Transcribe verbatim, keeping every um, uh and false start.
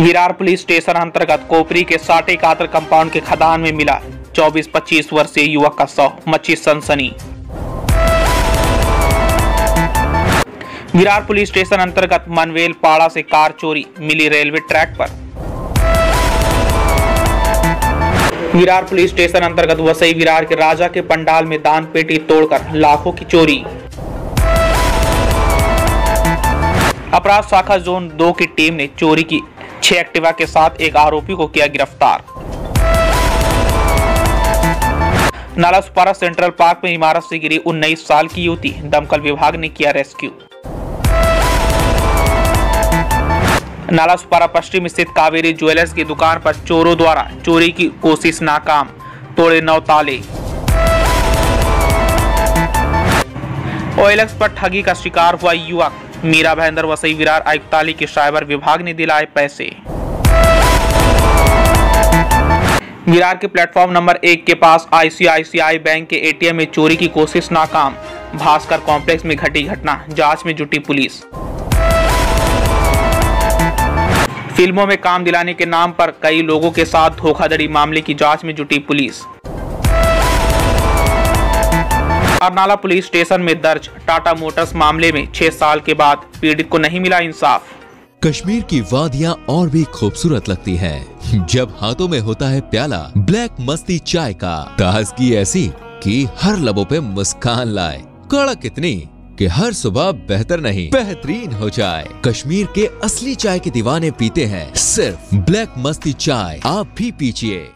Virar police station अंतर्गत कोपरी के साटे कातर कंपाउंड के खदान में मिला चौबीस पच्चीस वर्षीय युवक का शव, मची सनसनी। विरार पुलिस स्टेशन अंतर्गत मनवेल पाड़ा से कार चोरी, मिली रेलवे ट्रैक पर। विरार पुलिस स्टेशन अंतर्गत वसई विरार के राजा के पंडाल में दान पेटी तोड़कर लाखों की चोरी। अपराध शाखा जोन दो की टीम ने चोरी की छह एक्टिवा के साथ एक आरोपी को किया गिरफ्तार। नालासोपारा सेंट्रल पार्क में इमारत से गिरी उन्नीस साल की युवती, दमकल विभाग ने किया रेस्क्यू। नालासोपारा पश्चिम स्थित कावेरी ज्वेलर्स की दुकान पर चोरों द्वारा चोरी की कोशिश नाकाम, तोड़े नौ ताले। ओएलएक्स पर ठगी का शिकार हुआ युवक, मीरा भयंदर वसई विरार आयुक्तालय के साइबर विभाग ने दिलाए पैसे। विरार के प्लेटफॉर्म नंबर एक के पास आईसीआईसीआई बैंक के एटीएम में चोरी की कोशिश नाकाम, भास्कर कॉम्प्लेक्स में घटी घटना, जांच में जुटी पुलिस। फिल्मों में काम दिलाने के नाम पर कई लोगों के साथ धोखाधड़ी मामले की जांच में जुटी पुलिस। अरनाला पुलिस स्टेशन में दर्ज टाटा मोटर्स मामले में छह साल के बाद पीड़ित को नहीं मिला इंसाफ। कश्मीर की वादियां और भी खूबसूरत लगती हैं जब हाथों में होता है प्याला ब्लैक मस्ती चाय का। ताजगी ऐसी कि हर लबों पे मुस्कान लाए, कड़क इतनी कि हर सुबह बेहतर नहीं बेहतरीन हो जाए। कश्मीर के असली चाय के दीवाने पीते हैं सिर्फ ब्लैक मस्ती चाय, आप भी पीजिए।